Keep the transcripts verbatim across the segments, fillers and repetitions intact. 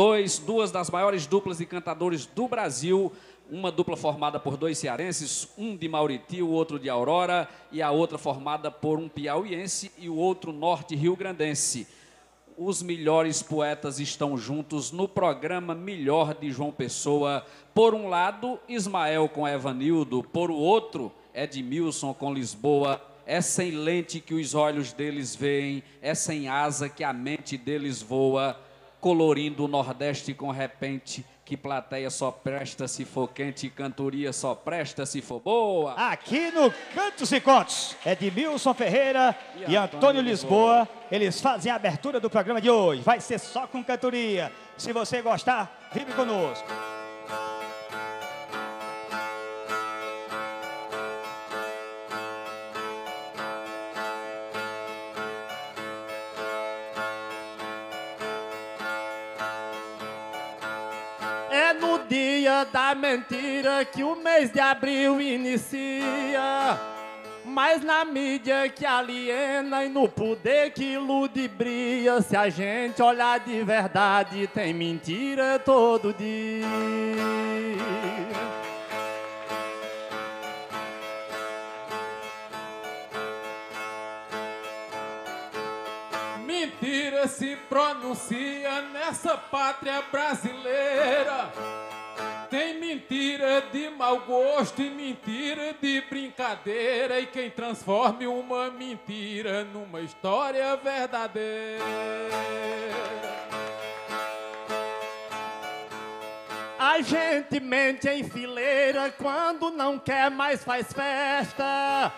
dois, duas das maiores duplas de cantadores do Brasil, uma dupla formada por dois cearenses, um de Mauriti, o outro de Aurora, e a outra formada por um piauiense e o outro norte rio-grandense. Os melhores poetas estão juntos no programa Melhor de João Pessoa. Por um lado, Ismael com Evanildo, por o outro, Edmilson com Lisboa. É sem lente que os olhos deles veem, é sem asa que a mente deles voa, colorindo o Nordeste com repente, que plateia só presta se for quente, cantoria só presta se for boa. Aqui no Cantos e Contos, Edmilson Ferreira e, e Antônio Lisboa, eles fazem a abertura do programa de hoje. Vai ser só com cantoria. Se você gostar, vive conosco. É no dia da mentira que o mês de abril inicia, mas na mídia que aliena e no poder que ludibria, se a gente olhar de verdade, tem mentira todo dia. Mentira se pronuncia nessa pátria brasileira. Tem mentira de mau gosto e mentira de brincadeira, e quem transforme uma mentira numa história verdadeira. A gente mente em fileira, quando não quer mais faz festa.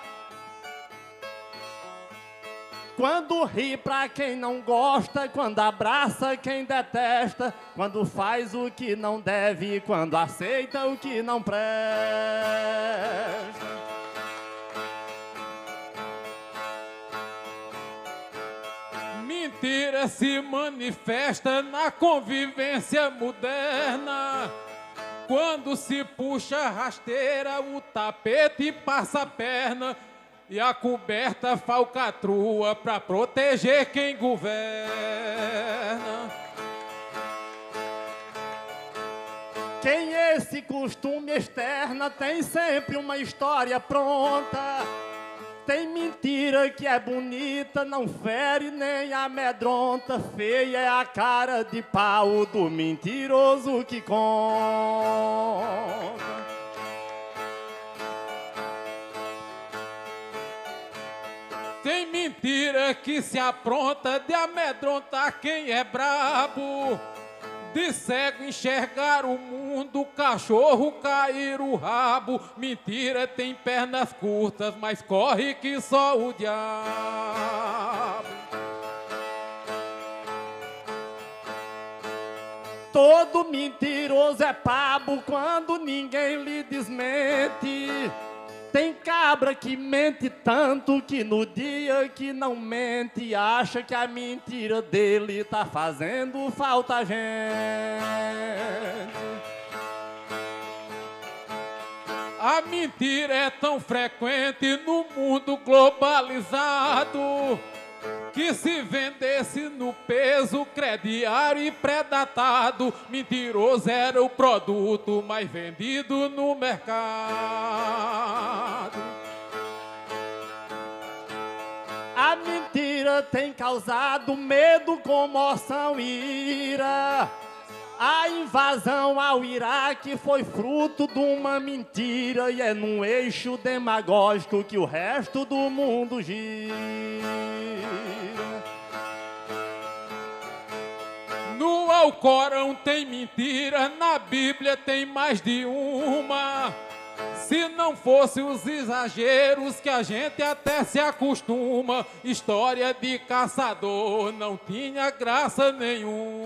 Quando ri pra quem não gosta, quando abraça quem detesta, quando faz o que não deve, quando aceita o que não presta. Mentira se manifesta na convivência moderna, quando se puxa a rasteira, o tapete passa a perna, e a coberta falcatrua pra proteger quem governa. Quem esse costume externa tem sempre uma história pronta. Tem mentira que é bonita, não fere nem amedronta. Feia é a cara de pau do mentiroso que conta. Tem mentira que se apronta de amedrontar quem é brabo, de cego enxergar o mundo, cachorro cair o rabo. Mentira tem pernas curtas, mas corre que só o diabo. Todo mentiroso é pabo quando ninguém lhe desmente. Tem cabra que mente tanto que no dia que não mente acha que a mentira dele tá fazendo falta a gente. A mentira é tão frequente no mundo globalizado que se vendesse no peso crediário e predatado, mentiroso era o produto mais vendido no mercado. A mentira tem causado medo, comoção e ira. A invasão ao Iraque foi fruto de uma mentira, e é num eixo demagógico que o resto do mundo gira. No Alcorão tem mentira, na Bíblia tem mais de uma. Se não fosse os exageros que a gente até se acostuma, história de caçador não tinha graça nenhuma.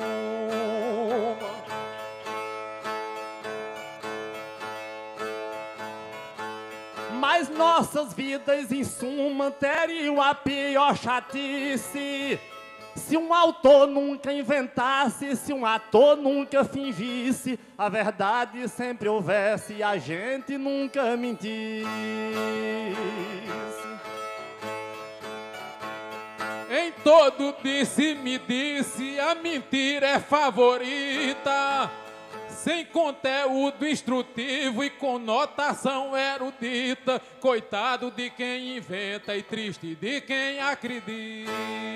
Mas nossas vidas, em suma, teriam a pior chatice se um autor nunca inventasse, se um ator nunca fingisse, a verdade sempre houvesse e a gente nunca mentisse. Em todo disse-me-disse, a mentira é favorita. Sem conteúdo instrutivo e conotação erudita. Coitado de quem inventa e triste de quem acredita.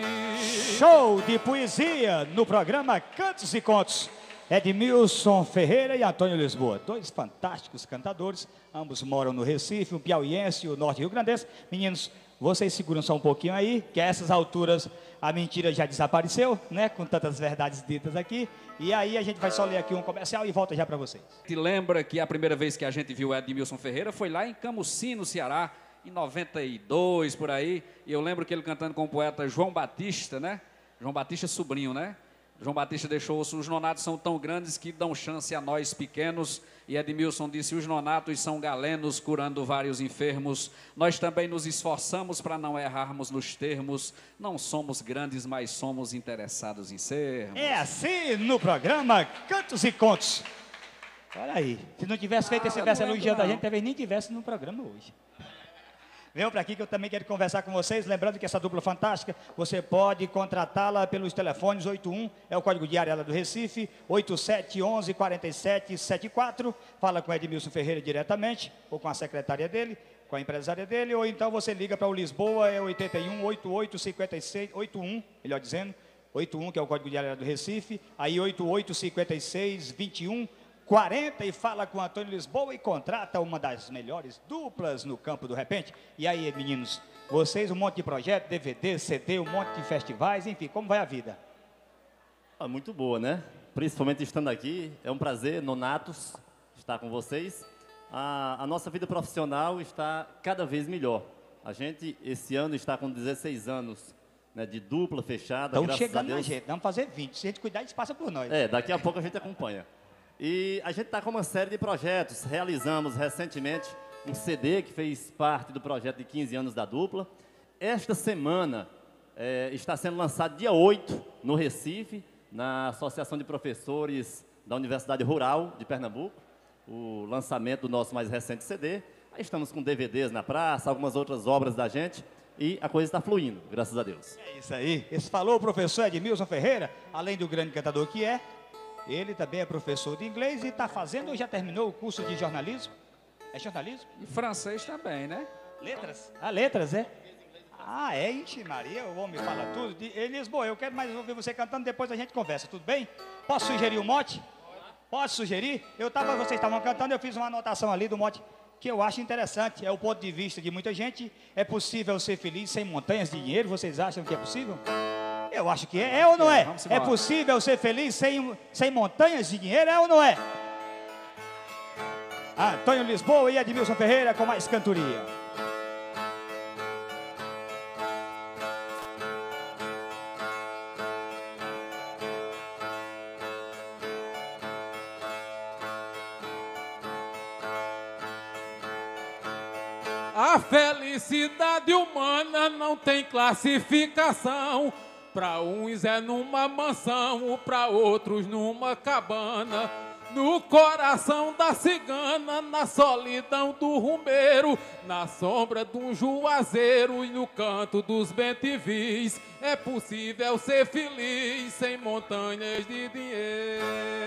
Show de poesia no programa Cantos e Contos. Edmilson Ferreira e Antônio Lisboa, dois fantásticos cantadores, ambos moram no Recife, o piauiense e o norte rio-grandense. Meninos, vocês seguram só um pouquinho aí, que a essas alturas a mentira já desapareceu, né, com tantas verdades ditas aqui. E aí a gente vai só ler aqui um comercial e volta já para vocês. Te lembra que a primeira vez que a gente viu o Edmilson Ferreira foi lá em Camusim, no Ceará, em noventa e dois, por aí. E eu lembro que ele cantando com o poeta João Batista, né? João Batista sobrinho, né? João Batista deixou, os nonatos são tão grandes que dão chance a nós pequenos. E Edmilson disse, os nonatos são galenos, curando vários enfermos. Nós também nos esforçamos para não errarmos nos termos. Não somos grandes, mas somos interessados em sermos. É assim no programa Cantos e Contos. Olha aí, se não tivesse feito esse verso elogiando a gente, talvez nem tivesse no programa hoje. Venham para aqui que eu também quero conversar com vocês. Lembrando que essa dupla fantástica, você pode contratá-la pelos telefones oito um, é o código de área lá do Recife, oito sete um um, quatro sete sete quatro. Fala com Edmilson Ferreira diretamente, ou com a secretária dele, com a empresária dele, ou então você liga para o Lisboa, é oito um, oito oito, cinco seis, oito um, melhor dizendo, oito um, que é o código de área do Recife, aí oito oito, cinco seis, vinte e um, quarenta, e fala com Antônio Lisboa e contrata uma das melhores duplas no campo do repente. E aí, meninos, vocês, um monte de projeto, D V D, C D, um monte de festivais, enfim, como vai a vida? Ah, muito boa, né? Principalmente estando aqui, é um prazer, nonatos, estar com vocês. A, a nossa vida profissional está cada vez melhor. A gente, esse ano, está com dezesseis anos, né, de dupla fechada. Estão chegando na gente, vamos fazer vinte. Se a gente cuidar, a gente passa por nós. É, daqui a pouco a gente acompanha. E a gente está com uma série de projetos. Realizamos recentemente um C D que fez parte do projeto de quinze anos da dupla. Esta semana é, está sendo lançado dia oito no Recife, na Associação de Professores da Universidade Rural de Pernambuco, o lançamento do nosso mais recente C D. Aí estamos com D V Ds na praça, algumas outras obras da gente, e a coisa está fluindo, graças a Deus. É isso aí. Esse falou o professor Edmilson Ferreira, além do grande cantador que é. Ele também é professor de inglês e está fazendo ou já terminou o curso de jornalismo? É jornalismo? E francês também, né? Letras? Ah, letras, é? Ah, é? Ixi, Maria, o homem fala tudo. De, Lisboa, eu quero mais ouvir você cantando, depois a gente conversa, tudo bem? Posso sugerir um mote? Pode sugerir? Eu tava, vocês estavam cantando, eu fiz uma anotação ali do mote que eu acho interessante. É o ponto de vista de muita gente. É possível ser feliz sem montanhas de dinheiro? Vocês acham que é possível? Eu acho que é, é ou não é? É possível ser feliz sem, sem montanhas de dinheiro, é ou não é? Antônio Lisboa e Edmilson Ferreira com mais cantoria. A felicidade humana não tem classificação. Para uns é numa mansão, para outros numa cabana. No coração da cigana, na solidão do rumbeiro, na sombra de um juazeiro e no canto dos bentivis, é possível ser feliz sem montanhas de dinheiro.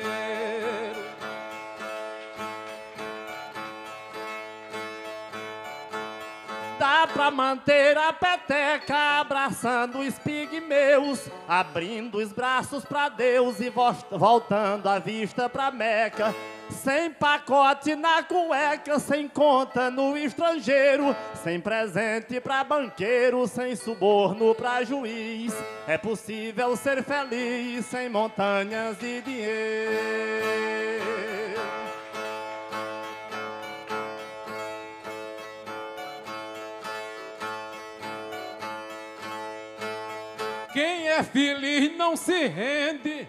Dá pra manter a peteca abraçando os pigmeus, abrindo os braços pra Deus e voltando a vista pra Meca. Sem pacote na cueca, sem conta no estrangeiro, sem presente pra banqueiro, sem suborno pra juiz. É possível ser feliz sem montanhas de dinheiro. Quem é feliz não se rende.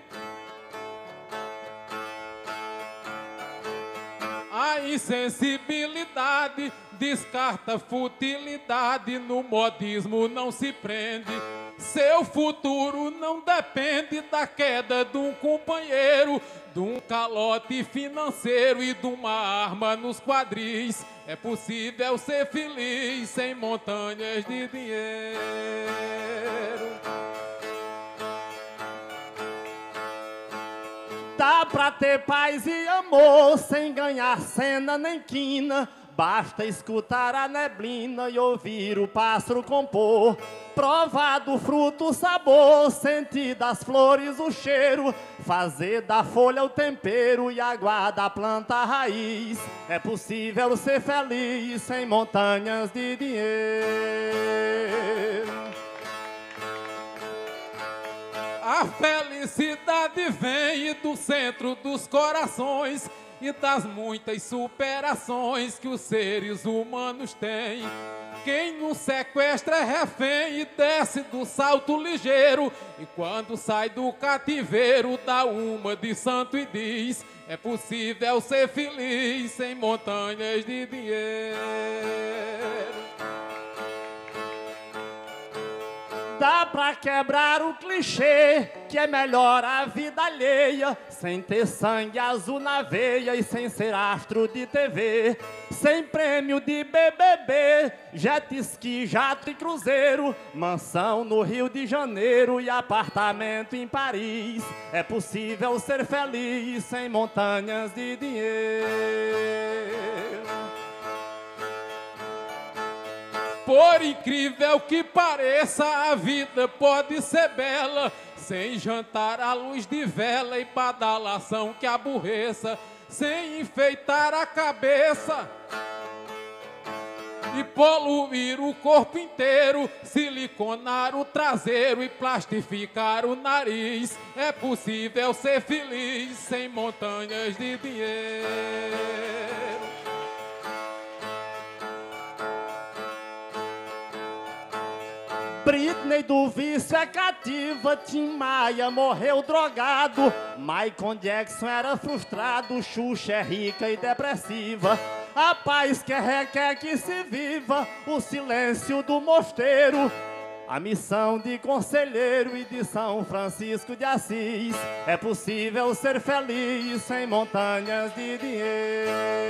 A insensibilidade descarta futilidade, no modismo não se prende. Seu futuro não depende da queda de um companheiro, de um calote financeiro e de uma arma nos quadris. É possível ser feliz sem montanhas de dinheiro. Dá pra ter paz e amor sem ganhar cena nem quina. Basta escutar a neblina e ouvir o pássaro compor. Provar do fruto o sabor, sentir das flores o cheiro. Fazer da folha o tempero e água da planta a raiz. É possível ser feliz sem montanhas de dinheiro. A felicidade vem do centro dos corações e das muitas superações que os seres humanos têm. Quem nos sequestra é refém e desce do salto ligeiro, e quando sai do cativeiro dá uma de santo e diz: é possível ser feliz sem montanhas de dinheiro. Dá pra quebrar o clichê que é melhor a vida alheia, sem ter sangue azul na veia e sem ser astro de T V, sem prêmio de B B B, jet ski, jato e cruzeiro, mansão no Rio de Janeiro e apartamento em Paris. É possível ser feliz sem montanhas de dinheiro. Por incrível que pareça, a vida pode ser bela, sem jantar à luz de vela e badalação que aborreça, sem enfeitar a cabeça e poluir o corpo inteiro, siliconar o traseiro e plastificar o nariz. É possível ser feliz sem montanhas de dinheiro. Britney do vício é cativa, Tim Maia morreu drogado, Michael Jackson era frustrado, Xuxa é rica e depressiva. A paz que requer que se viva, o silêncio do mosteiro, a missão de conselheiro e de São Francisco de Assis. É possível ser feliz sem montanhas de dinheiro.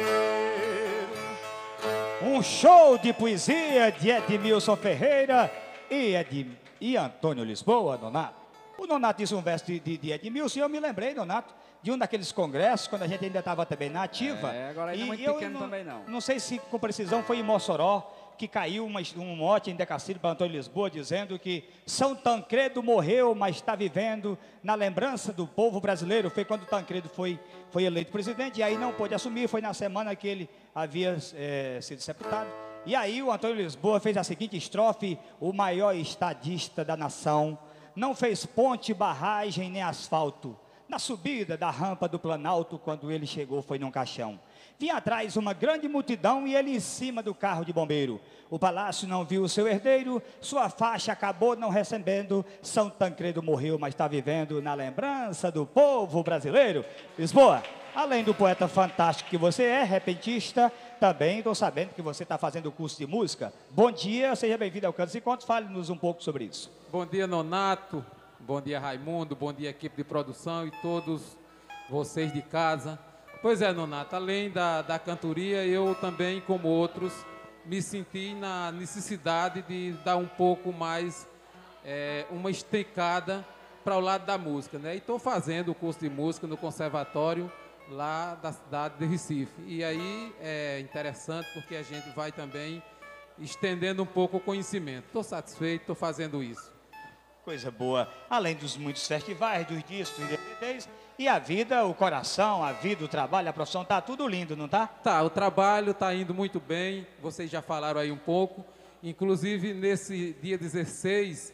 Um show de poesia de Edmilson Ferreira e, Ed, e Antônio Lisboa, Nonato. O Nonato disse um verso de, de, de Edmilson e eu me lembrei, Nonato, de um daqueles congressos, quando a gente ainda estava também na ativa. É, agora ainda e muito eu pequeno não, também não. Não sei se com precisão foi em Mossoró, que caiu uma, um mote em Decacilho para Antônio Lisboa, dizendo que São Tancredo morreu, mas está vivendo na lembrança do povo brasileiro. Foi quando Tancredo foi, foi eleito presidente, e aí não pôde assumir, foi na semana que ele havia é, sido sepultado. E aí o Antônio Lisboa fez a seguinte estrofe: o maior estadista da nação não fez ponte, barragem nem asfalto. Na subida da rampa do Planalto, quando ele chegou, foi num caixão. Vinha atrás uma grande multidão e ele em cima do carro de bombeiro. O palácio não viu o seu herdeiro, sua faixa acabou não recebendo. São Tancredo morreu, mas está vivendo na lembrança do povo brasileiro. Lisboa, além do poeta fantástico que você é, repentista, também estou sabendo que você está fazendo o curso de música. Bom dia, seja bem-vindo ao Cantos e Contos, fale-nos um pouco sobre isso. Bom dia, Nonato. Bom dia, Raimundo. Bom dia, equipe de produção e todos vocês de casa. Pois é, Nonato, além da, da cantoria, eu também, como outros, me senti na necessidade de dar um pouco mais, é, uma esticada para o lado da música, né? E estou fazendo o curso de música no conservatório lá da cidade de Recife. E aí é interessante porque a gente vai também estendendo um pouco o conhecimento. Estou satisfeito, estou fazendo isso. Coisa boa, além dos muitos festivais, dos discos e D V Ds, e a vida, o coração, a vida, o trabalho, a profissão, tá tudo lindo, não tá? Tá, o trabalho está indo muito bem, vocês já falaram aí um pouco, inclusive nesse dia dezesseis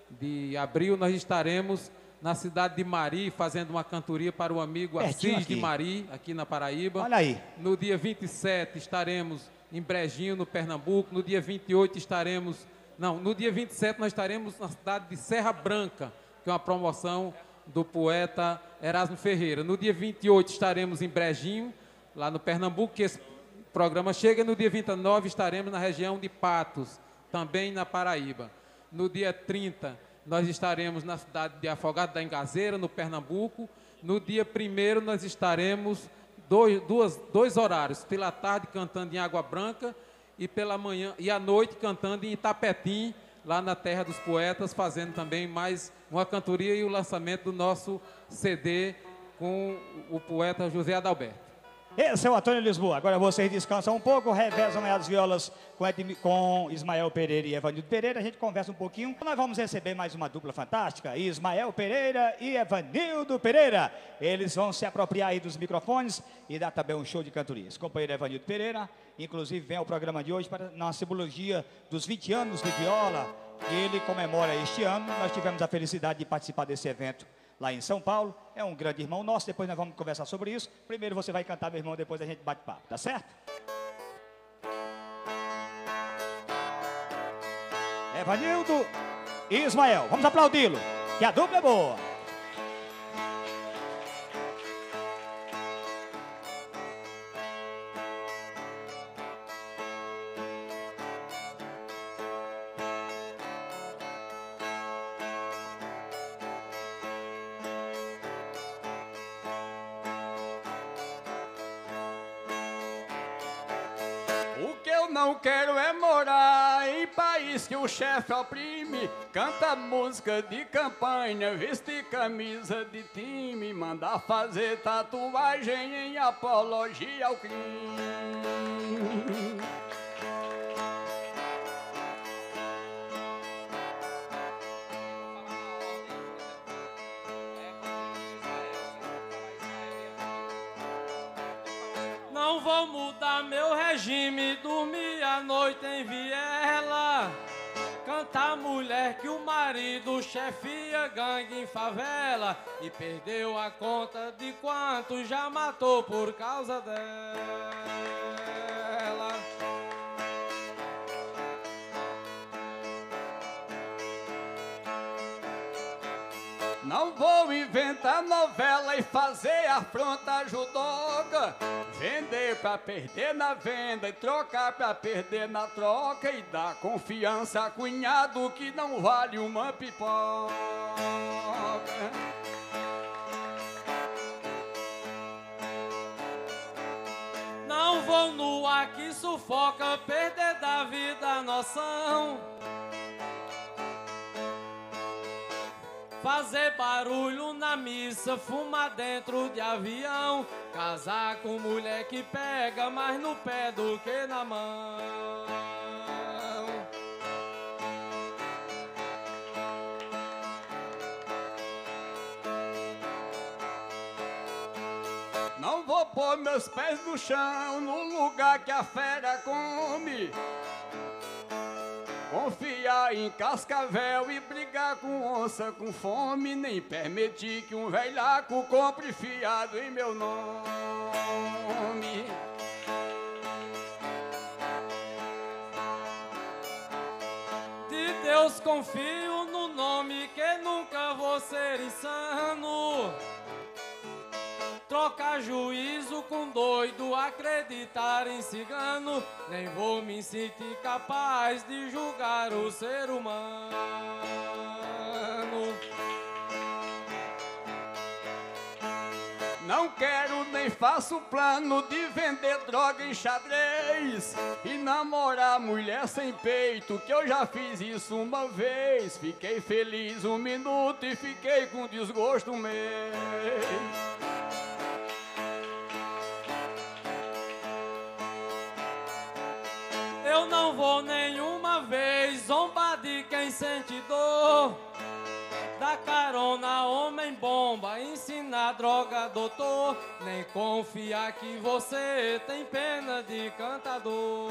de abril nós estaremos na cidade de Mari, fazendo uma cantoria para o amigo Pertinho Assis de aqui. Mari, aqui na Paraíba. Olha aí. No dia vinte e sete estaremos em Brejinho, no Pernambuco, no dia vinte e oito estaremos... Não, no dia vinte e sete nós estaremos na cidade de Serra Branca, que é uma promoção do poeta Erasmo Ferreira. No dia vinte e oito estaremos em Brejinho, lá no Pernambuco, que esse programa chega. No dia vinte e nove estaremos na região de Patos, também na Paraíba. No dia trinta nós estaremos na cidade de Afogado da Engazeira, no Pernambuco. No dia primeiro nós estaremos dois, duas, dois horários, pela tarde cantando em Água Branca, e pela manhã e à noite cantando em Itapetim, lá na Terra dos Poetas, fazendo também mais uma cantoria e o lançamento do nosso C D com o poeta José Adalberto. Esse é o Antônio Lisboa. Agora vocês descansam um pouco, revezam as violas com, Ed, com Ismael Pereira e Evanildo Pereira. A gente conversa um pouquinho. Nós vamos receber mais uma dupla fantástica, Ismael Pereira e Evanildo Pereira. Eles vão se apropriar aí dos microfones e dar também um show de cantoria. Esse companheiro Evanildo Pereira, inclusive, vem ao programa de hoje para na simbologia dos vinte anos de viola que ele comemora este ano. Nós tivemos a felicidade de participar desse evento lá em São Paulo. É um grande irmão nosso, depois nós vamos conversar sobre isso. Primeiro você vai cantar, meu irmão, depois a gente bate papo, tá certo? Evanildo e Ismael, vamos aplaudi-lo, que a dupla é boa. Não quero é morar em país que o chefe oprime. Canta música de campanha, veste camisa de time, mandar fazer tatuagem em apologia ao crime. Não vou mudar meu regime, dormir à noite em viela, cantar mulher que o marido chefia gangue em favela e perdeu a conta de quanto já matou por causa dela. Não vou inventar novela e fazer afronta judoca, vender pra perder na venda e trocar pra perder na troca, e dar confiança a cunhado que não vale uma pipoca. Não vou no ar que sufoca, perder da vida a noção, fazer barulho na missa, fumar dentro de avião, casar com mulher que pega mais no pé do que na mão. Não vou pôr meus pés no chão, no lugar que a fera come, confiar em cascavel e brigar com onça com fome, nem permitir que um velhaco compre fiado em meu nome. De Deus confio no nome que nunca vou ser insano, trocar juízo com doido, acreditar em cigano, nem vou me sentir capaz de julgar o ser humano. Não quero nem faço plano de vender droga em xadrez e namorar mulher sem peito, que eu já fiz isso uma vez. Fiquei feliz um minuto e fiquei com desgosto um mês. Eu não vou nenhuma vez zombar de quem sente dor, dar carona homem bomba, ensinar droga doutor, nem confiar que você tem pena de cantador.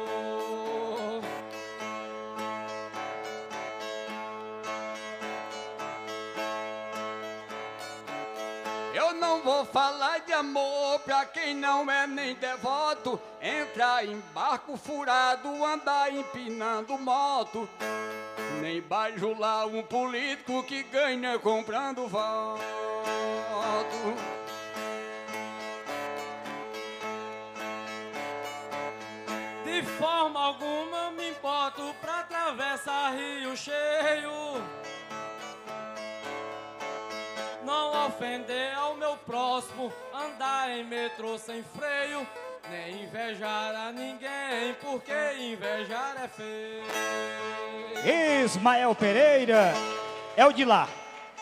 Eu não vou falar de amor pra quem não é nem devoto, entrar em barco furado, andar empinando moto, nem bajular um político que ganha comprando voto. De forma alguma me importo pra atravessar rio cheio, não ofender ao meu próximo, andar em metrô sem freio, nem invejar a ninguém, porque invejar é feio. Ismael Pereira é o de lá.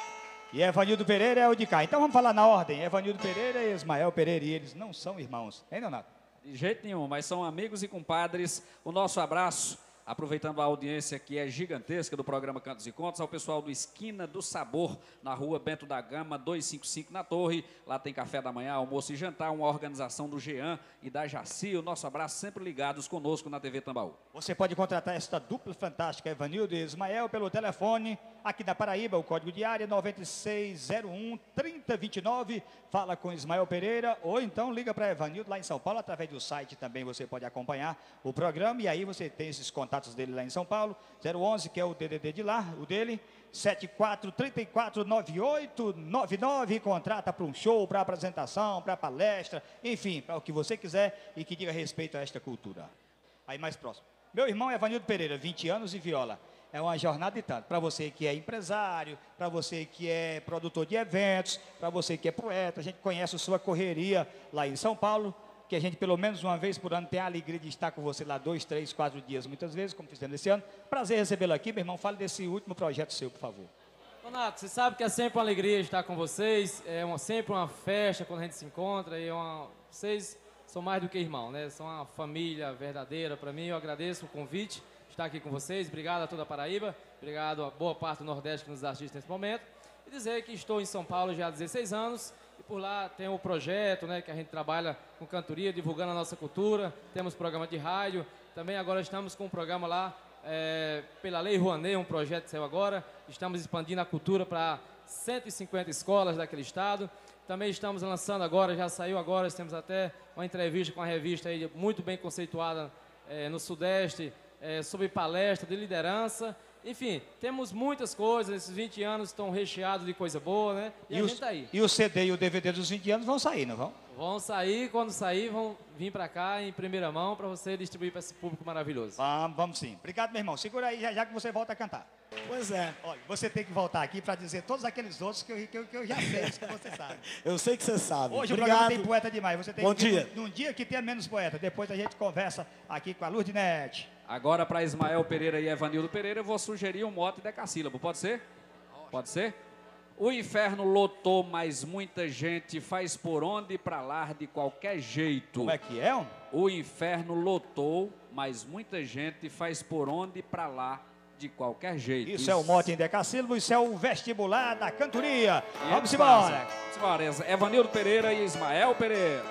E Evanildo Pereira é o de cá. Então vamos falar na ordem. Evanildo Pereira e Ismael Pereira, e eles não são irmãos. Hein, Leonardo? De jeito nenhum, mas são amigos e compadres. O nosso abraço, aproveitando a audiência que é gigantesca do programa Cantos e Contos, ao pessoal do Esquina do Sabor, na rua Bento da Gama, duzentos e cinquenta e cinco, na Torre. Lá tem café da manhã, almoço e jantar, uma organização do Jean e da Jaci. O nosso abraço, sempre ligados conosco na T V Tambaú. Você pode contratar esta dupla fantástica, Evanildo e Ismael, pelo telefone, aqui da Paraíba, o código de área nove seis zero um, três zero dois nove. Fala com Ismael Pereira, ou então liga para Evanildo lá em São Paulo, através do site também você pode acompanhar o programa, e aí você tem esses contatos dele lá em São Paulo, zero onze, que é o D D D de lá, o dele, sete quatro três quatro nove oito nove nove, contrata para um show, para apresentação, para palestra, enfim, para o que você quiser e que diga respeito a esta cultura. Aí mais próximo. Meu irmão Evanildo Pereira, vinte anos e viola. É uma jornada de tanto. Para você que é empresário, para você que é produtor de eventos, para você que é poeta, a gente conhece a sua correria lá em São Paulo, que a gente pelo menos uma vez por ano tem a alegria de estar com você lá dois, três, quatro dias, muitas vezes, como fizemos esse ano. Prazer recebê-lo aqui, meu irmão. Fale desse último projeto seu, por favor. Donato, você sabe que é sempre uma alegria estar com vocês, é uma, sempre uma festa quando a gente se encontra, e é uma, vocês são mais do que irmão, né? São uma família verdadeira para mim. Eu agradeço o convite, estar aqui com vocês. Obrigado a toda a Paraíba, obrigado a boa parte do Nordeste que nos assiste nesse momento. E dizer que estou em São Paulo já há dezesseis anos, e por lá tem o projeto, né, que a gente trabalha com cantoria, divulgando a nossa cultura. Temos programa de rádio, também agora estamos com um programa lá, é, pela Lei Rouanet, um projeto que saiu agora. Estamos expandindo a cultura para cento e cinquenta escolas daquele estado. Também estamos lançando agora, já saiu agora, temos até uma entrevista com a revista aí, muito bem conceituada é, no Sudeste, é, sobre palestra de liderança. Enfim, temos muitas coisas, esses vinte anos estão recheados de coisa boa, né? E, E, a o, gente tá aí. e o C D e o D V D dos vinte anos vão sair, não vão? Vão sair, quando sair, vão vir para cá em primeira mão para você distribuir para esse público maravilhoso. Vamos, vamos sim. Obrigado, meu irmão. Segura aí já, já que você volta a cantar. Pois é. Olha, você tem que voltar aqui para dizer todos aqueles outros que eu, que eu, que eu já sei, isso que você sabe. Eu sei que você sabe. Hoje o Obrigado. programa tem poeta demais. Você tem Bom que, dia. Num, num dia que tenha menos poeta. Depois a gente conversa aqui com a Lurdinete. Agora, para Ismael Pereira e Evanildo Pereira, eu vou sugerir um mote decassílabo. Pode ser? Pode ser? O inferno lotou, mas muita gente faz por onde pra lá de qualquer jeito. Como é que é, homem? O inferno lotou, mas muita gente faz por onde pra lá de qualquer jeito. Isso é o mote em decassílabo, isso é o vestibular da cantoria. E Vamos é embora. Vamos embora. Evanildo Pereira e Ismael Pereira.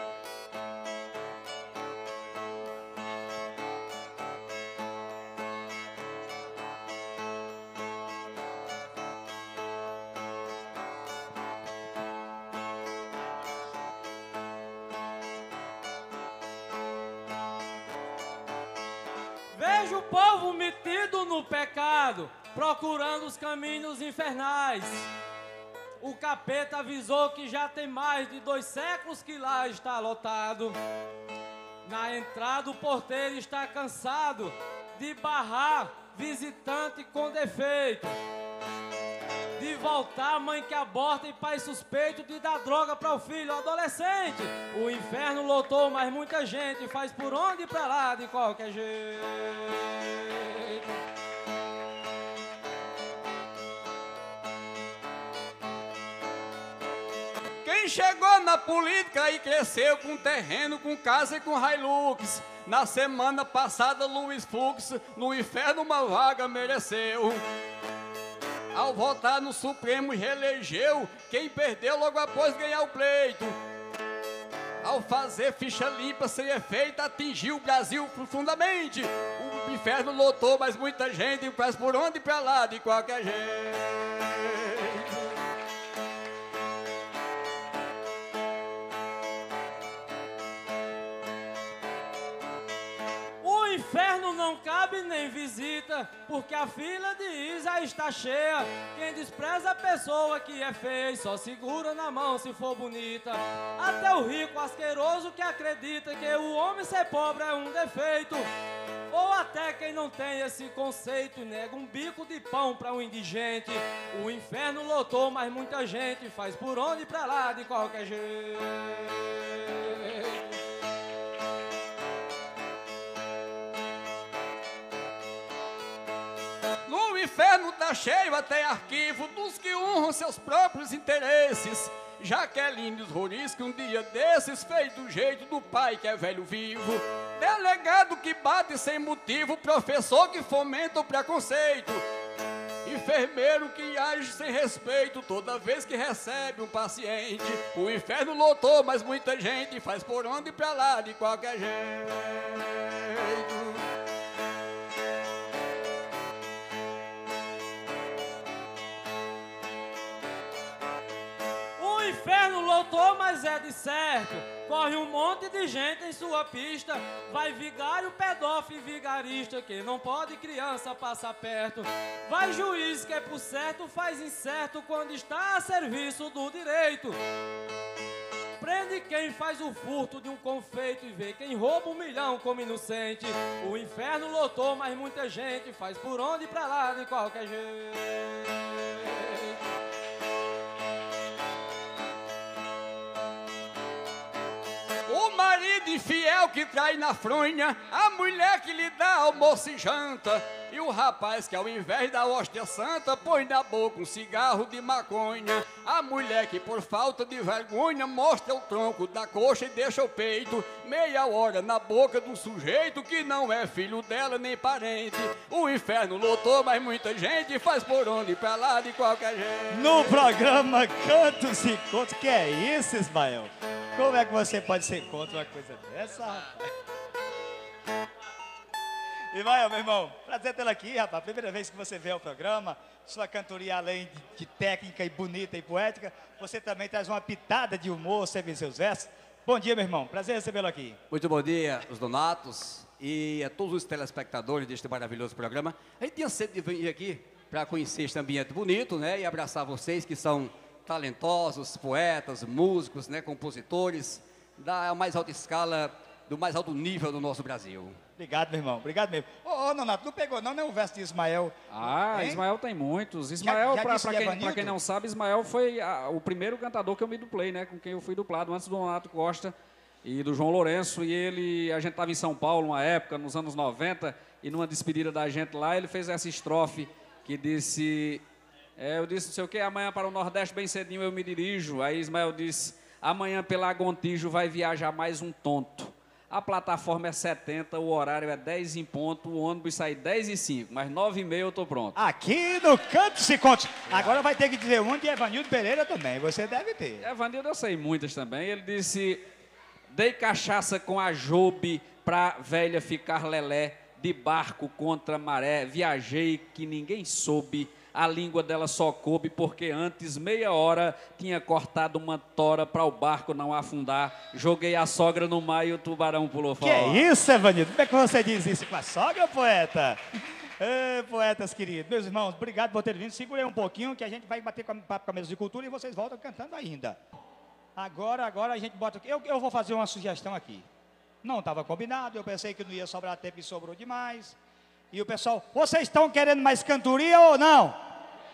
Vejo o povo metido no pecado, procurando os caminhos infernais. O capeta avisou que já tem mais de dois séculos que lá está lotado. Na entrada o porteiro está cansado de barrar visitante com defeito, de voltar mãe que aborta e pai suspeito de dar droga para o filho adolescente. O inferno lotou, mas muita gente faz por onde e pra lá de qualquer jeito. Quem chegou na política e cresceu com terreno, com casa e com Hilux, na semana passada Luiz Fux no inferno uma vaga mereceu. Ao votar no Supremo e reelegeu quem perdeu logo após ganhar o pleito. Ao fazer ficha limpa sem efeito, atingiu o Brasil profundamente. O inferno lotou, mas muita gente faz por onde e pra lá de qualquer jeito. O inferno não cabe nem visita, porque a fila de Isa está cheia. Quem despreza a pessoa que é feia só segura na mão se for bonita. Até o rico asqueroso que acredita que o homem ser pobre é um defeito. Ou até quem não tem esse conceito nega um bico de pão para um indigente. O inferno lotou, mas muita gente faz por onde e pra lá de qualquer jeito. No inferno tá cheio até arquivo dos que um com seus próprios interesses. Jaqueline Roriz, que um dia desses fez do jeito do pai que é velho vivo. Delegado que bate sem motivo, professor que fomenta o preconceito. Enfermeiro que age sem respeito toda vez que recebe um paciente. O inferno lotou, mas muita gente faz por onde e pra lá de qualquer jeito. O inferno lotou, mas é de certo. Corre um monte de gente em sua pista. Vai vigário, pedófilo e vigarista, que não pode criança passar perto. Vai juiz que é por certo, faz incerto quando está a serviço do direito. Prende quem faz o furto de um confeito e vê quem rouba um milhão como inocente. O inferno lotou, mas muita gente faz por onde e pra lá de qualquer jeito. O marido infiel que trai na fronha, a mulher que lhe dá almoço e janta, e o rapaz que ao invés da hóstia santa põe na boca um cigarro de maconha. A mulher que por falta de vergonha mostra o tronco da coxa e deixa o peito meia hora na boca de um sujeito que não é filho dela nem parente. O inferno lotou, mas muita gente faz por onde pra lá de qualquer jeito. No programa Cantos e Contos, que é isso, Ismael? Como é que você pode ser contra uma coisa dessa, rapaz? Ismael, meu irmão, prazer tê-lo aqui, rapaz. Primeira vez que você vê o programa, sua cantoria, além de, de técnica e bonita e poética, você também traz uma pitada de humor sempre em seus versos. Bom dia, meu irmão. Prazer recebê-lo aqui. Muito bom dia, os donatos e a todos os telespectadores deste maravilhoso programa. A gente tinha cedo de vir aqui para conhecer este ambiente bonito, né? E abraçar vocês que são talentosos, poetas, músicos, né? Compositores da mais alta escala, do mais alto nível do nosso Brasil. Obrigado, meu irmão. Obrigado mesmo. Ô, ô Nonato, não pegou não, não o verso de Ismael? Ah, Hein? Ismael tem muitos. Ismael, já para disse de quem, Evanildo? pra quem não sabe, Ismael foi a- o primeiro cantador que eu me duplei, né? Com quem eu fui duplado, antes do Donato Costa e do João Lourenço. E ele, a gente estava em São Paulo uma época, nos anos noventa, e numa despedida da gente lá, ele fez essa estrofe que disse... É, eu disse, não sei o quê, amanhã para o Nordeste bem cedinho eu me dirijo. Aí Ismael disse, amanhã pela Gontijo vai viajar mais um tonto. A plataforma é setenta, o horário é dez em ponto, o ônibus sai dez e cinco, mas nove e meia eu tô pronto. Aqui no Cantos e Contos. Agora vai ter que dizer um de Evanildo Pereira também, você deve ter. Evanildo eu sei muitas também. Ele disse, dei cachaça com a Jobe pra velha ficar lelé, de barco contra maré, viajei que ninguém soube. A língua dela só coube porque antes, meia hora, tinha cortado uma tora para o barco não afundar. Joguei a sogra no mar e o tubarão pulou Que fora. é isso, Evanildo? Como é que você diz isso com a sogra, poeta? Ê, poetas queridos, meus irmãos, obrigado por terem vindo. Segurei um pouquinho que a gente vai bater com a, papo com a mesa de cultura e vocês voltam cantando ainda. Agora, agora a gente bota... Eu, eu vou fazer uma sugestão aqui. Não estava combinado, eu pensei que não ia sobrar tempo e sobrou demais. E o pessoal, vocês estão querendo mais cantoria ou não?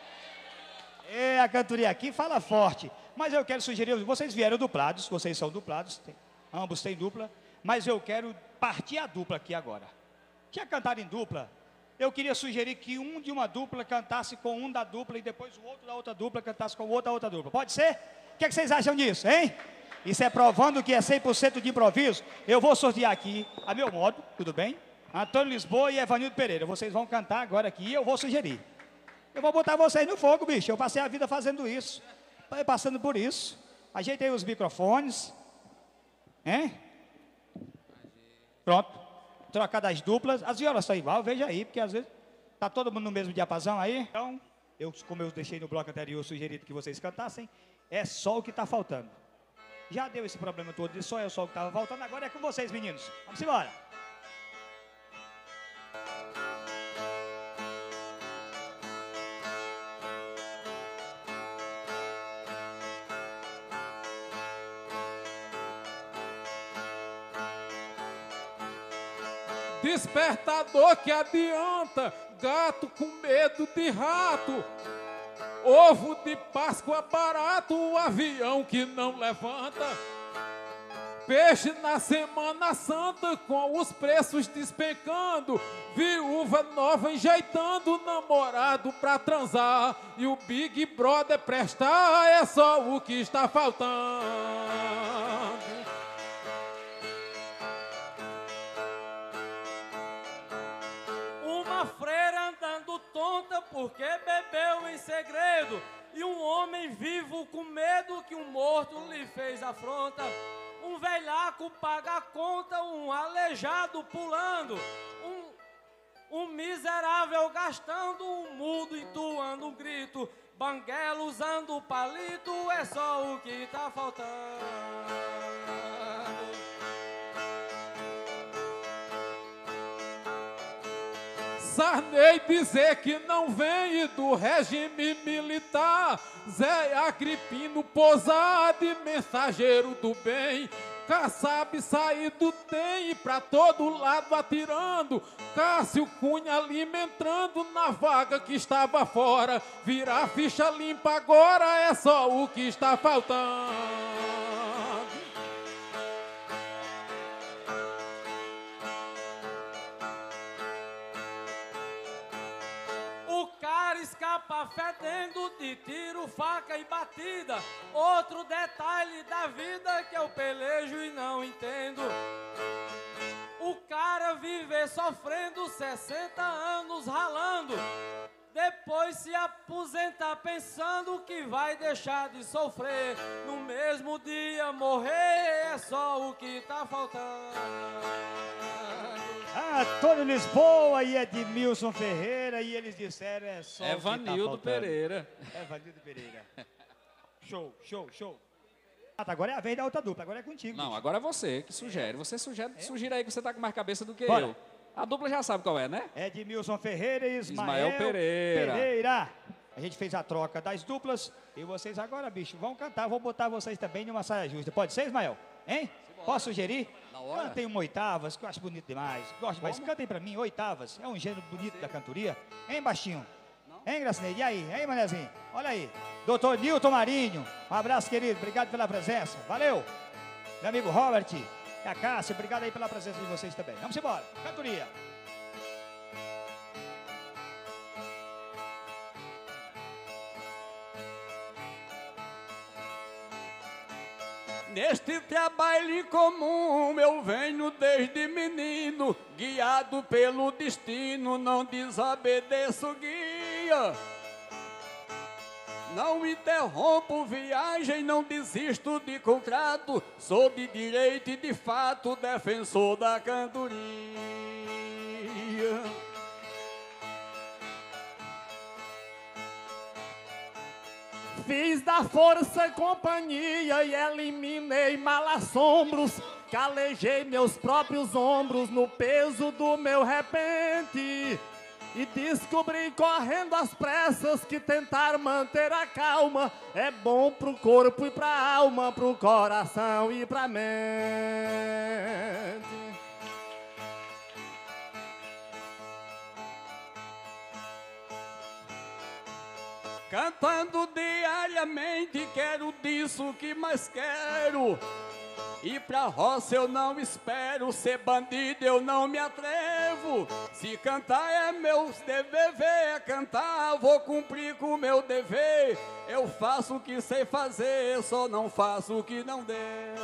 É, a cantoria aqui fala forte. Mas eu quero sugerir, vocês vieram duplados, vocês são duplados, tem, ambos têm dupla, mas eu quero partir a dupla aqui agora. Já cantaram em dupla? Eu queria sugerir que um de uma dupla cantasse com um da dupla e depois o outro da outra dupla cantasse com o outro da outra dupla. Pode ser? O que, é que vocês acham disso, hein? Isso é provando que é cem por cento de improviso. Eu vou sortear aqui, a meu modo, tudo bem? Antônio Lisboa e Evanildo Pereira. Vocês vão cantar agora aqui e eu vou sugerir. Eu vou botar vocês no fogo, bicho. Eu passei a vida fazendo isso. Passando por isso. Ajeitei os microfones. Hein? Pronto. Trocar das duplas. As violas são igual, veja aí, porque às vezes tá todo mundo no mesmo diapasão aí. Então, eu, como eu deixei no bloco anterior sugerido que vocês cantassem, é só o que está faltando. Já deu esse problema todo de só é só o que estava faltando. Agora é com vocês, meninos. Vamos embora. Despertador que adianta, gato com medo de rato, ovo de Páscoa barato, o avião que não levanta. Peixe na Semana Santa com os preços despencando, viúva nova enjeitando namorado pra transar, e o Big Brother prestar é só o que está faltando. Uma freira andando tonta porque bebeu em segredo, e um homem vivo com medo que um morto lhe fez afronta. Um velhaco paga a conta, um aleijado pulando, um, um miserável gastando, um mudo entoando um grito, banguela usando palito, é só o que tá faltando. Sarney dizer que não vem do regime militar, Zé Agripino posar de mensageiro do bem, Kassab saído tem pra todo lado atirando, Cássio Cunha alimentando na vaga que estava fora, virar ficha limpa agora é só o que está faltando. Escapa fedendo de tiro, faca e batida. Outro detalhe da vida que eu pelejo e não entendo. O cara vive sofrendo sessenta anos ralando, depois se aposentar pensando que vai deixar de sofrer, no mesmo dia morrer é só o que tá faltando. Antônio Lisboa e Edmilson Ferreira, e eles disseram é só Evanildo Pereira. Evanildo Pereira. Show, show, show. Ah, agora é a vez da outra dupla, agora é contigo. Não, bicho. agora é você que sugere. Você sugere, É? sugere aí que você tá com mais cabeça do que Bora. eu. A dupla já sabe qual é, né? Edmilson Ferreira e Ismael, Ismael Pereira. Pereira. A gente fez a troca das duplas e vocês agora, bicho, vão cantar. Vou botar vocês também numa saia justa. Pode ser, Ismael? Hein? Posso sugerir? Na hora. Cantem uma oitavas, que eu acho bonito demais. Gosto mais. Cantem pra mim, oitavas. É um gênero bonito da cantoria. Hein, baixinho? Hein, Gracineide? E aí? Hein, Manezinho? Olha aí. Doutor Nilton Marinho. Um abraço, querido. Obrigado pela presença. Valeu. Meu amigo Robert e a Cássia, obrigado aí pela presença de vocês também. Vamos embora. Cantoria. Neste trabalho comum eu venho desde menino, guiado pelo destino, não desobedeço guia. Não interrompo viagem, não desisto de contrato, sou de direito e de fato defensor da cantoria. Fiz da força companhia e eliminei mal-assombros, calejei meus próprios ombros no peso do meu repente. E descobri correndo às pressas que tentar manter a calma é bom pro corpo e pra alma, pro coração e pra mente. Cantando diariamente, quero disso que mais quero. E pra roça eu não espero, ser bandido eu não me atrevo. Se cantar é meu dever, é cantar, vou cumprir com o meu dever. Eu faço o que sei fazer, só não faço o que não devo.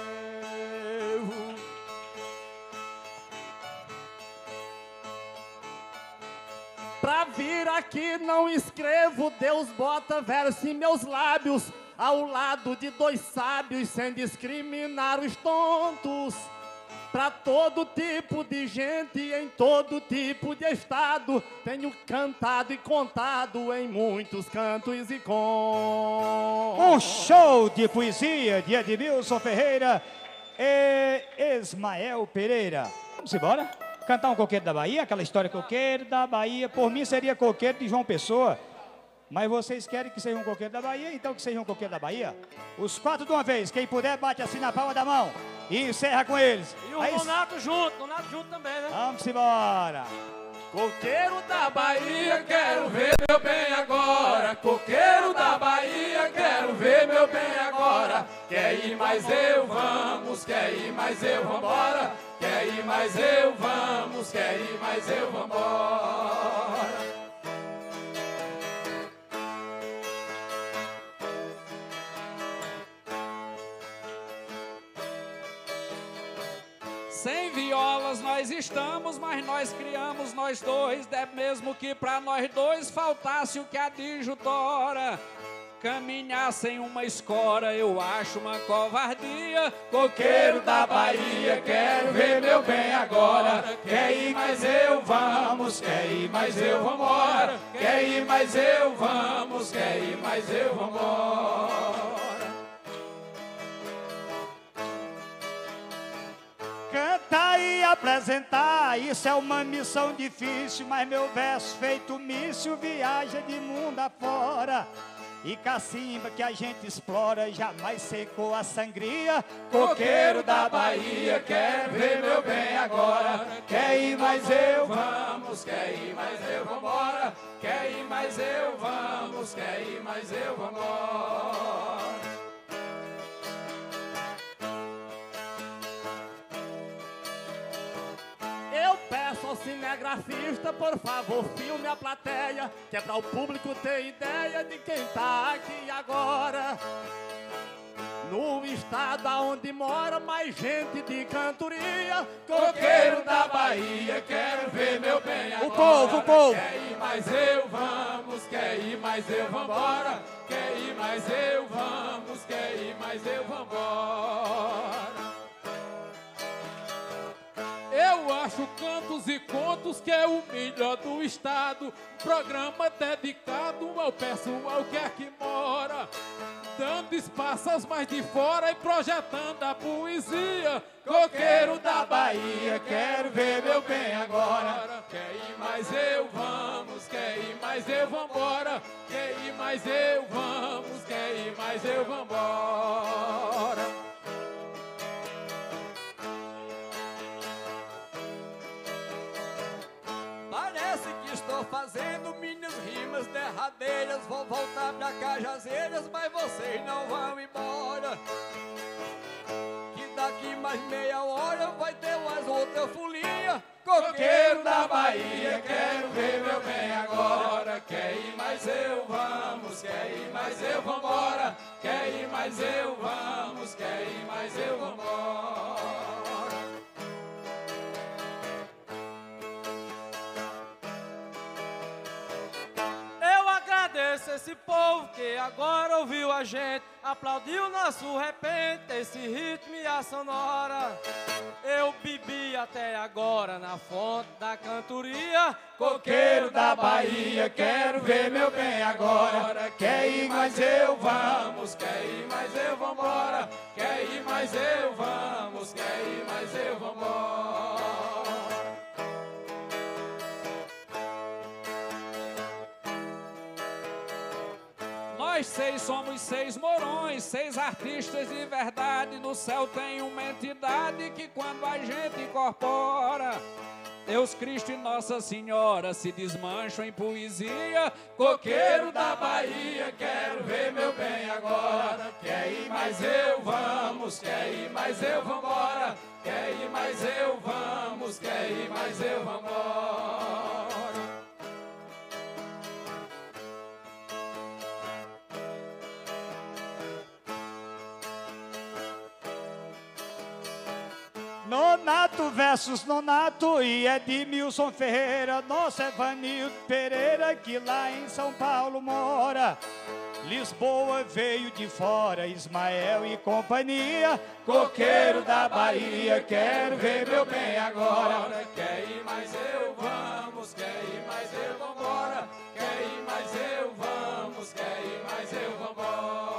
Pra vir aqui não escrevo, Deus bota verso em meus lábios, ao lado de dois sábios, sem discriminar os tontos. Pra todo tipo de gente, em todo tipo de estado, tenho cantado e contado em muitos cantos e contos. Um show de poesia de Edmilson Ferreira e Ismael Pereira. Vamos embora? Cantar um coqueiro da Bahia, aquela história coqueiro da Bahia. Por mim seria coqueiro de João Pessoa. Mas vocês querem que seja um coqueiro da Bahia, então que seja um coqueiro da Bahia. Os quatro de uma vez, quem puder bate assim na palma da mão e encerra com eles. E o Aí, Donato junto, Donato junto também, né? vamos embora. Coqueiro da Bahia, quero ver meu bem agora. Coqueiro da Bahia, quero ver meu bem agora. Quer ir mais eu, vamos. Quer ir mais eu, vambora. Quer ir mais eu, vamos. Quer ir mais eu, vambora. Sem violas nós estamos, mas nós criamos nós dois. É mesmo que pra nós dois faltasse o que a disjutora. Caminhar sem uma escora eu acho uma covardia. Coqueiro da Bahia, quero ver meu bem agora. Quer ir mais eu, vamos. Quer ir mais eu, vambora. Quer ir mais eu, vamos. Quer ir mais eu, vambora. Cantar e apresentar, isso é uma missão difícil, mas meu verso feito míssil viaja de mundo afora. E cacimba que a gente explora jamais secou a sangria. Coqueiro da Bahia, quer ver meu bem agora. Quer ir mais eu, vamos. Quer ir mais eu, vambora. Quer ir mais eu, vamos. Quer ir mais eu, vambora. Eu peço ao cinegrafista, por favor, filme a plateia, que é para o público ter ideia de quem tá aqui agora. No estado onde mora mais gente de cantoria. Coqueiro da Bahia, quero ver meu bem agora. O povo, o povo. Quer ir mais eu, vamos. Quer ir mais eu, vambora. Quer ir mais eu, vamos. Quer ir mais eu, vambora. Eu acho Cantos e Contos que é o melhor do estado. Programa dedicado ao pessoal que aqui mora, dando espaço aos mais de fora e projetando a poesia. Coqueiro da Bahia, quero ver meu bem agora. Quer ir mais eu, vamos. Quer ir mais eu, vambora. Quer ir mais eu, vamos. Quer ir mais eu, vambora. Parece que estou fazendo minhas rimas derradeiras. Vou voltar pra Cajazeiras, mas vocês não vão embora. Que daqui mais meia hora vai ter mais outra folia. Coqueiro da Bahia, quero ver meu bem agora. Quer ir mais eu, vamos. Quer ir mais eu, vambora. Quer ir mais eu, vamos. Quer ir mais eu, vambora. Agradeço esse povo que agora ouviu a gente, aplaudiu nosso repente, esse ritmo e a sonora. Eu bebi até agora na fonte da cantoria. Coqueiro da Bahia, quero ver meu bem agora. Quer ir mais eu, vamos. Quer ir mais eu, vambora. Quer ir mais eu, vamos. Quer ir mais eu, vambora. Nós seis somos seis morões, seis artistas de verdade. No céu tem uma entidade que quando a gente incorpora, Deus, Cristo e Nossa Senhora se desmancham em poesia. Coqueiro da Bahia, quero ver meu bem agora. Quer ir mais eu, vamos. Quer ir mais eu, vambora. Quer ir mais eu, vamos. Quer ir mais eu, vambora. Nonato versus Nonato e Edmilson Ferreira. Nosso Evanildo Pereira que lá em São Paulo mora. Lisboa veio de fora, Ismael e companhia. Coqueiro da Bahia, quero ver meu bem agora. Quer ir mais eu, vamos. Quer ir mais eu, vambora. Quer ir mais eu, vamos. Quer ir mais eu, vambora.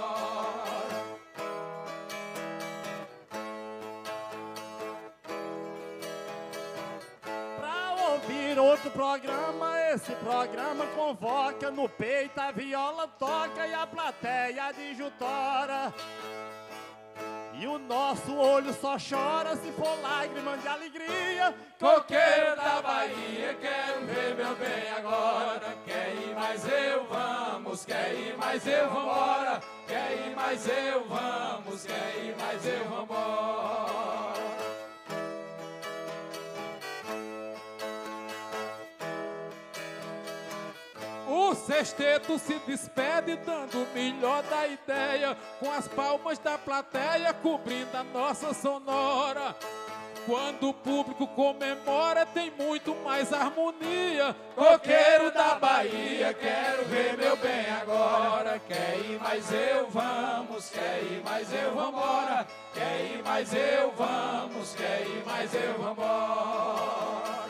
Outro programa, esse programa convoca, no peito a viola toca e a plateia disjutora. E o nosso olho só chora se for lágrima de alegria. Coqueiro da Bahia, quero ver meu bem agora. Quer ir mais eu, vamos, quer ir mais eu, vambora. Quer ir mais eu, vamos, quer ir mais eu, vambora. O sexteto se despede dando o melhor da ideia, com as palmas da plateia cobrindo a nossa sonora. Quando o público comemora tem muito mais harmonia. Coqueiro da Bahia, quero ver meu bem agora. Quer ir mais eu, vamos, quer ir mais eu, vambora. Quer ir mais eu, vamos, quer ir mais eu, vambora.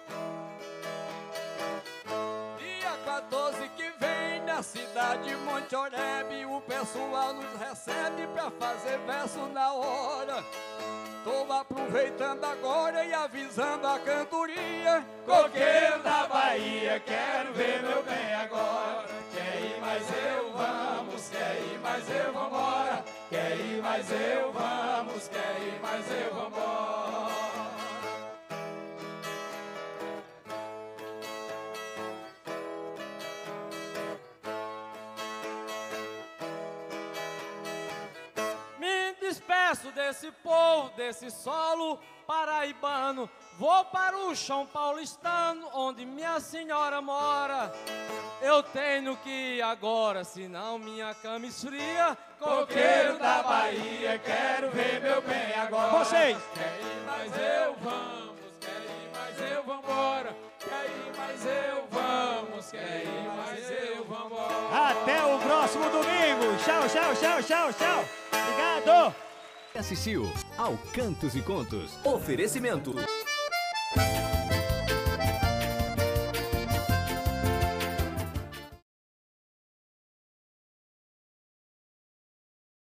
quatorze que vem na cidade de Monte Oreb, o pessoal nos recebe pra fazer verso na hora. Tô aproveitando agora e avisando a cantoria. Coqueiro da Bahia, quero ver meu bem agora. Quer ir mais eu, vamos, quer ir mais eu, vambora. Quer ir mais eu, vamos, quer ir mais eu, vambora. Despeço desse povo, desse solo paraibano. Vou para o chão paulistano, onde minha senhora mora. Eu tenho que ir agora, senão minha cama esfria. Coqueiro da Bahia, quero ver meu bem agora. Vocês! Quer ir mais eu, vamos, quer ir mais eu, vambora. Quer ir mais eu, vamos, quer ir mais eu, vambora. Até o próximo domingo. Tchau, tchau, tchau, tchau, tchau. Obrigado. Assistiu ao Cantos e Contos. Oferecimento.